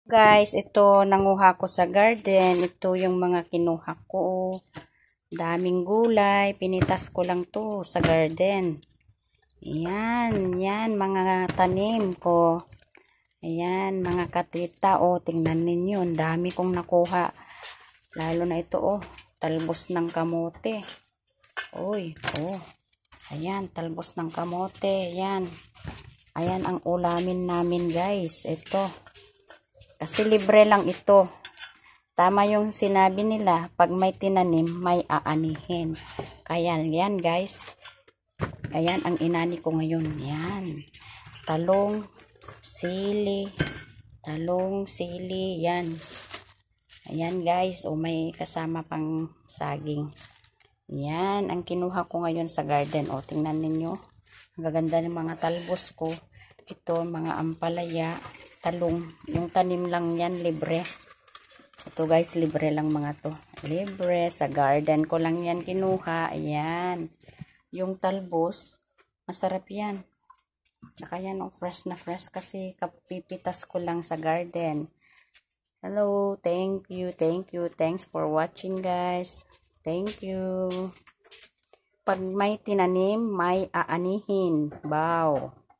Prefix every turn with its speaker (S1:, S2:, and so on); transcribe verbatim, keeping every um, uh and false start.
S1: Guys, ito nanguha ko sa garden. Ito yung mga kinuha ko. Daming gulay. Pinitas ko lang to sa garden. Ayan, yan mga tanim ko. Ayan, mga katita. O, tingnan ninyo. Ang dami kong nakuha. Lalo na ito, oh. Talbos ng kamote. Uy, oh. Ayan, talbos ng kamote. Ayan. Ayan ang ulamin namin, guys. Ito. Kasi libre lang ito. Tama yung sinabi nila, pag may tinanim, may aanihin. Kaya yan guys. Ayan ang inani ko ngayon. Yan. Talong, sili, talong, sili, yan. Ayan guys, o may kasama pang saging. Yan ang kinuha ko ngayon sa garden. O tingnan ninyo. Ang gaganda ng mga talbos ko. Ito, mga ampalaya. Talong, yung tanim lang yan, libre. Ito guys, libre lang mga to. Libre, sa garden ko lang yan kinuha. Ayan. Yung talbos, masarap yan. Tsaka yan, oh, fresh na fresh kasi kapipitas ko lang sa garden. Hello, thank you, thank you. Thanks for watching guys. Thank you. Pag may tinanim, may aanihin. Wow.